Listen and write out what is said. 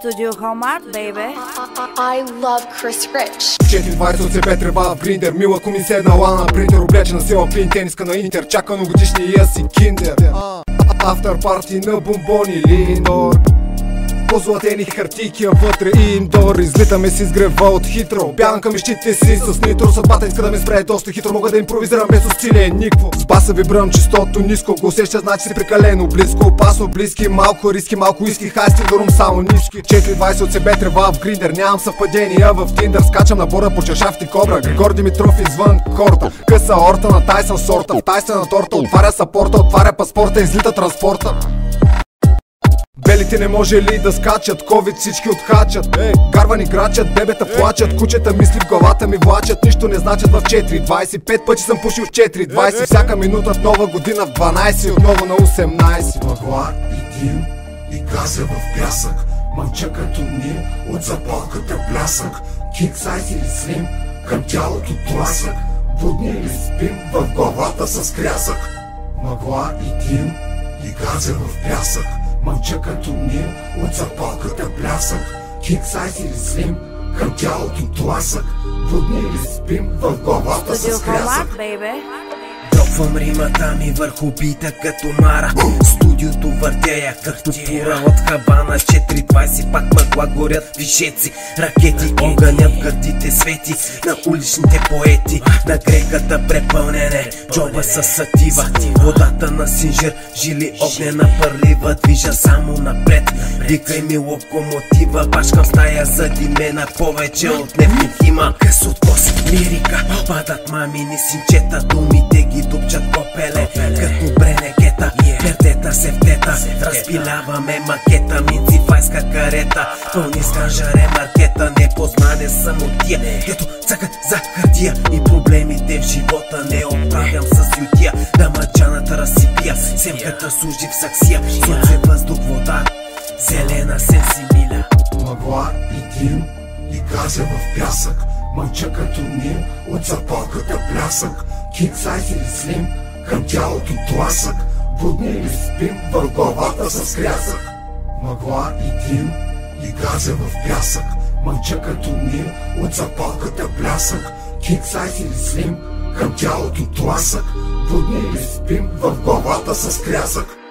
Studio Hallmark, baby. I love Chris Rich. 4:20 от себе трева в гриндер. Мила ко ми седнала на принтер, облечена сила пин тениска на Интер. Чака новогодишния си киндер. Афтер парти на бомбони Линдор. Позлатени хартики, а вътре индор. Излитаме с изгрева от хитро. Бянка ми щите си с нитро. Съдбата иска да ме спре доста хитро. Мога да импровизирам без усилие никво. С баса вибрам чистото ниско. Го усеща, значи си прекалено близко. Опасно близки, малко риски, малко иски. Хайсти дорум само ниски. 4:20 от себе трева в гриндер. Нямам съвпадения в Тиндър. Скачам на борда по чашафти кобра. Григор Димитров извън корта. Къса орта на Тайсън сорта. В Тайсън торта. Отваря сапорта, отваря паспорта. Излита транспорта. Белите не може ли да скачат, ковид всички отхачат. Гарвани грачат, бебета плачат, кучета мисли в главата ми влачат. Нищо не значат в 4:25 пъти съм пушил в 4:20. Всяка минута в нова година в 12 отново на 18. Мъгла и дим и газа в пясък. Мънча като ним от запалката блясък. King size или слим, към тялото тласък. Будни или спим, в главата с крясък. Мъгла и дим и газа в пясък. Мънча като ним от запалката блясък. King size или слим, към тялото тласък. Будни или спим, в главата с крясък. Дропвам римата ми върху бита като Мара. Студиото въртея като тура от Хавана. 4:20 пак мъгла, горят вишеци. Ракети, огънят гърдите свети на уличните поети. На греката препълнене, джоба с сатива. Водата на Синжир, жили огнена пърлива. Движа само напред, викай ми локомотива. Бачкам стая задимена, повече от нефтохима. Къс откос, лирика, падат мамини синчета. Думите ги дупчат копеле, като бренегета. Пердета се втета, разпиляваме макета. Минци файска карета, пълни с канжаре маркета. Непознане самотия, ето цъкат за хартия. И проблемите в живота не оправям с ютия. Дамаджаната разсипия, семката служи в саксия. Слънце, въздух, вода, зелена сенсимиля. Мъгла и дим и газа в пясък. Мънча като ним от запалката блясък. King size или слим, към тялото тласък. Будни или спим, в главата с крясък. Мъгла и дим и газа в пясък. Мънча като ним от запалката блясък. King size или слим, към тялото тласък. Будни или спим, в главата с крясък.